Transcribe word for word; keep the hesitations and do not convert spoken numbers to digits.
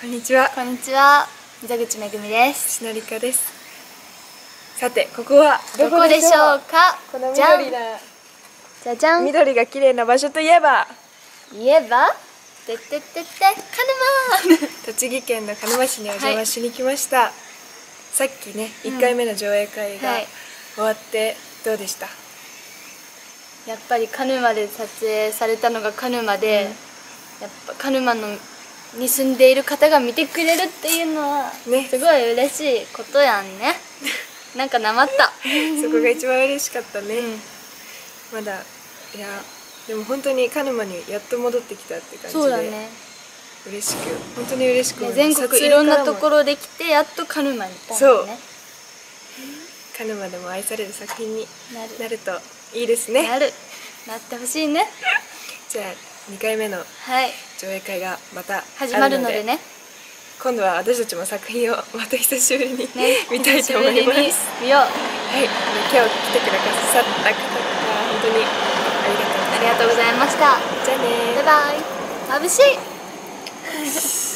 こんにちは。 こんにちは。溝口めぐみです。 しのりかです。さて、ここはどこでしょうか。 この緑なじゃじゃん。 緑が綺麗な場所といえば、 言えばてってってって鹿沼栃木県の鹿沼市にお邪魔しに来ました。はい、さっきね、いっかいめの上映会が終わってどうでした？ やっぱり鹿沼で撮影されたのが鹿沼で、うん、やっぱ鹿沼のに住んでいる方が見てくれるっていうのはね、 すごい嬉しいことやんね。なんかなまったそこが一番嬉しかったね、うん、まだいやでも本当に鹿沼にやっと戻ってきたって感じで、 そうだね、 嬉しく本当に嬉しく思います。 全国いろんなところで来てやっと鹿沼に来たんだね。そう、 鹿沼でも愛される作品になるといいですね。 なるなってほしいね。 じゃあにかいめの上映会がまた始まるのでね、 今度は私たちも作品をまた久しぶりに、ね、見たいと思います。 見よう。はい、 今日来てくださった方は本当にありがとうございました。 じゃあね、 バイバイ。まぶしい。